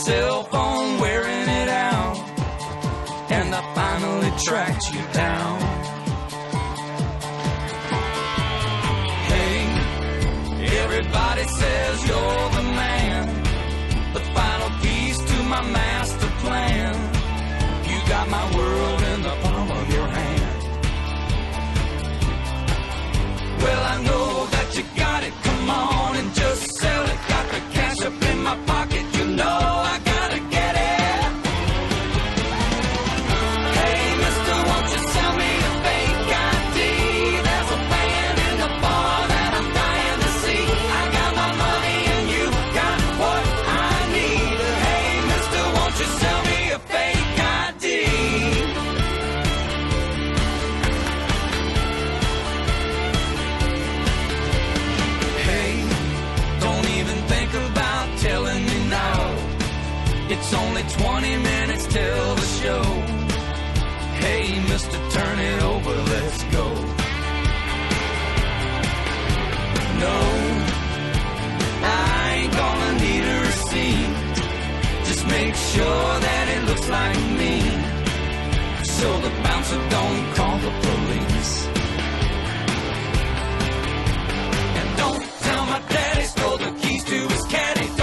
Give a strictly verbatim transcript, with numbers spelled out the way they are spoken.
cell phone wearing it out, and I finally tracked you down. Hey, everybody says you're the man, the final piece to my master plan. You got my world in the palm of your hand. Well, I know that you got it, come on and just sell it. Got the cash up in my pocket, you know I gotta get it. Hey, mister, won't you sell me a fake I D? There's a band in the bar that I'm dying to see. I got my money and you got what I need. Hey, mister, won't you sell me a fake I D? Telling me now, it's only twenty minutes till the show. Hey, mister, turn it over, let's go. No, I ain't gonna need a receipt. Just make sure that it looks like me, so the bouncer don't call the police. And don't tell my daddy stole the keys to his caddy.